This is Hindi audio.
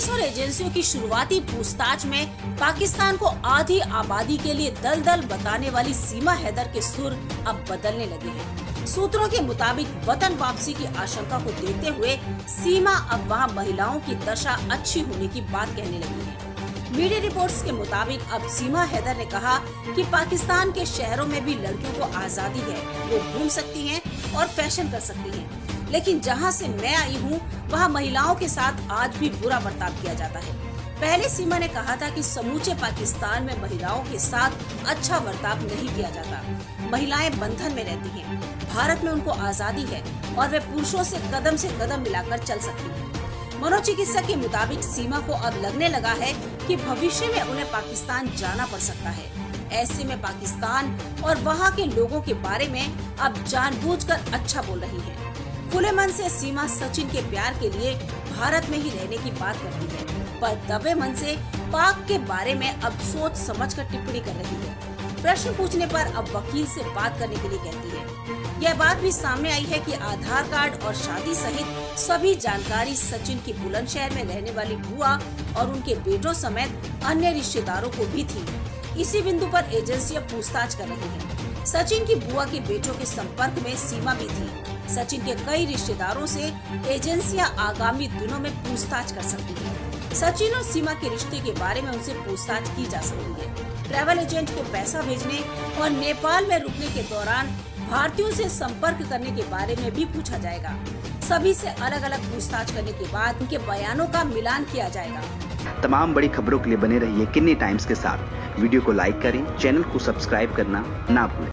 पुलिस और एजेंसियों की शुरुआती पूछताछ में पाकिस्तान को आधी आबादी के लिए दलदल बताने वाली सीमा हैदर के सुर अब बदलने लगे हैं। सूत्रों के मुताबिक वतन वापसी की आशंका को देखते हुए सीमा अब वहां महिलाओं की दशा अच्छी होने की बात कहने लगी है। मीडिया रिपोर्ट्स के मुताबिक अब सीमा हैदर ने कहा कि पाकिस्तान के शहरों में भी लड़कियों को आजादी है, वो घूम सकती हैं और फैशन कर सकती हैं। लेकिन जहां से मैं आई हूं, वहां महिलाओं के साथ आज भी बुरा बर्ताव किया जाता है। पहले सीमा ने कहा था कि समूचे पाकिस्तान में महिलाओं के साथ अच्छा बर्ताव नहीं किया जाता। महिलाएं बंधन में रहती हैं। भारत में उनको आजादी है और वे पुरुषों से कदम मिलाकर चल सकती हैं। मनोचिकित्सक के मुताबिक सीमा को अब लगने लगा है कि भविष्य में उन्हें पाकिस्तान जाना पड़ सकता है। ऐसे में पाकिस्तान और वहां के लोगों के बारे में अब जानबूझकर अच्छा बोल रही है। खुले मन से सीमा सचिन के प्यार के लिए भारत में ही रहने की बात करती है, पर दबे मन से पाक के बारे में अब सोच समझकर टिप्पणी कर रही है। प्रश्न पूछने पर अब वकील से बात करने के लिए कहती है। यह बात भी सामने आई है कि आधार कार्ड और शादी सहित सभी जानकारी सचिन की बुलंदशहर में रहने वाली बुआ और उनके बेटों समेत अन्य रिश्तेदारों को भी थी। इसी बिंदु पर एजेंसियां पूछताछ कर रही हैं। सचिन की बुआ के बेटों के संपर्क में सीमा भी थी। सचिन के कई रिश्तेदारों से एजेंसियां आगामी दिनों में पूछताछ कर सकती हैं। सचिन और सीमा के रिश्ते के बारे में उनसे पूछताछ की जा सकती है। ट्रैवल एजेंट को पैसा भेजने और नेपाल में रुकने के दौरान भारतीयों से संपर्क करने के बारे में भी पूछा जाएगा। सभी से अलग अलग पूछताछ करने के बाद उनके बयानों का मिलान किया जाएगा। तमाम बड़ी खबरों के लिए बने रहिए किन्नी टाइम्स के साथ। वीडियो को लाइक करें, चैनल को सब्सक्राइब करना ना भूलें।